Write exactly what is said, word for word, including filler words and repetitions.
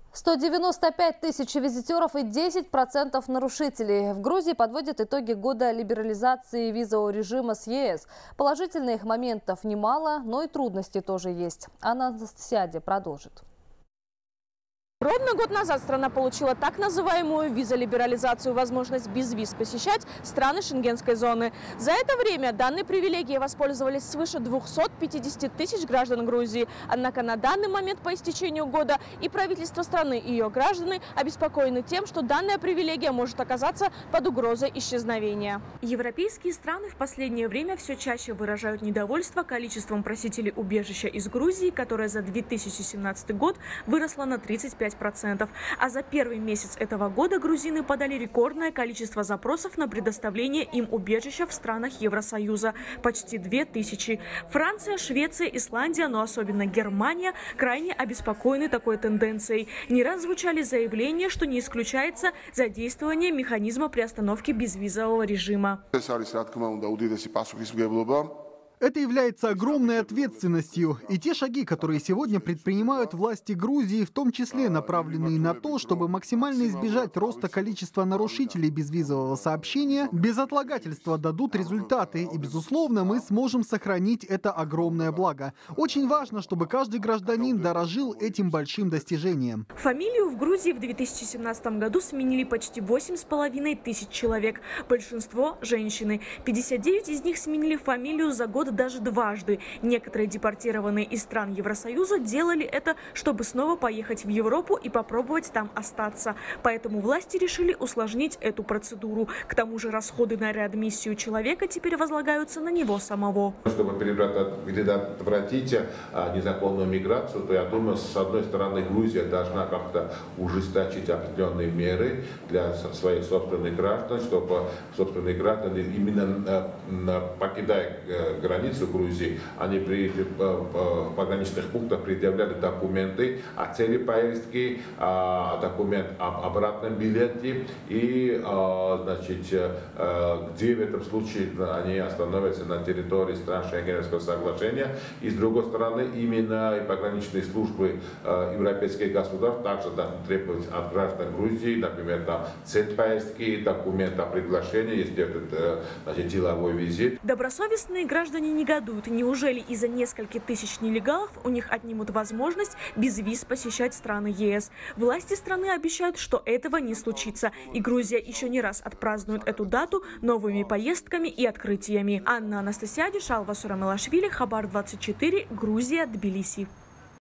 сто девяносто пять тысяч визитеров и десять процентов нарушителей. В Грузии подводят итоги года либерализации визового режима с ЕС. Положительных моментов немало, но и трудности тоже есть. Анна Анастасиади продолжит. Ровно год назад страна получила так называемую визолиберализацию, возможность без виз посещать страны шенгенской зоны. За это время данной привилегией воспользовались свыше двухсот пятидесяти тысяч граждан Грузии. Однако на данный момент по истечению года и правительство страны, и ее граждане обеспокоены тем, что данная привилегия может оказаться под угрозой исчезновения. Европейские страны в последнее время все чаще выражают недовольство количеством просителей убежища из Грузии, которое за две тысячи семнадцатый год выросло на тридцать пять процентов. А за первый месяц этого года грузины подали рекордное количество запросов на предоставление им убежища в странах Евросоюза – почти две тысячи. Франция, Швеция, Исландия, но особенно Германия крайне обеспокоены такой тенденцией. Не раз звучали заявления, что не исключается задействование механизма приостановки безвизового режима. Это является огромной ответственностью. И те шаги, которые сегодня предпринимают власти Грузии, в том числе направленные на то, чтобы максимально избежать роста количества нарушителей безвизового сообщения, без отлагательства дадут результаты. И, безусловно, мы сможем сохранить это огромное благо. Очень важно, чтобы каждый гражданин дорожил этим большим достижением. Фамилию в Грузии в две тысячи семнадцатом году сменили почти восемь с половиной тысяч человек. Большинство – женщины. пятьдесят девять из них сменили фамилию за год даже дважды. Некоторые депортированные из стран Евросоюза делали это, чтобы снова поехать в Европу и попробовать там остаться. Поэтому власти решили усложнить эту процедуру. К тому же расходы на реадмиссию человека теперь возлагаются на него самого. Чтобы предотвратить незаконную миграцию, то я думаю, с одной стороны, Грузия должна как-то ужесточить определенные меры для своих собственных граждан, чтобы собственные граждане, именно покидая границу, границу Грузии, они при пограничных пунктах предъявляли документы о цели поездки, документ об обратном билете и, значит, где в этом случае они остановятся на территории стран Шенгенского соглашения. И с другой стороны, именно пограничные службы европейских государств также должны требовать от граждан Грузии, например, там, цель поездки, документ о приглашении, если это, значит, деловой визит. Добросовестные граждане негодуют. Неужели из-за нескольких тысяч нелегалов у них отнимут возможность без виз посещать страны ЕС? Власти страны обещают, что этого не случится. И Грузия еще не раз отпразднует эту дату новыми поездками и открытиями. Анна Анастасиади, Шалва Сурамелашвили, Хабар двадцать четыре, Грузия, Тбилиси.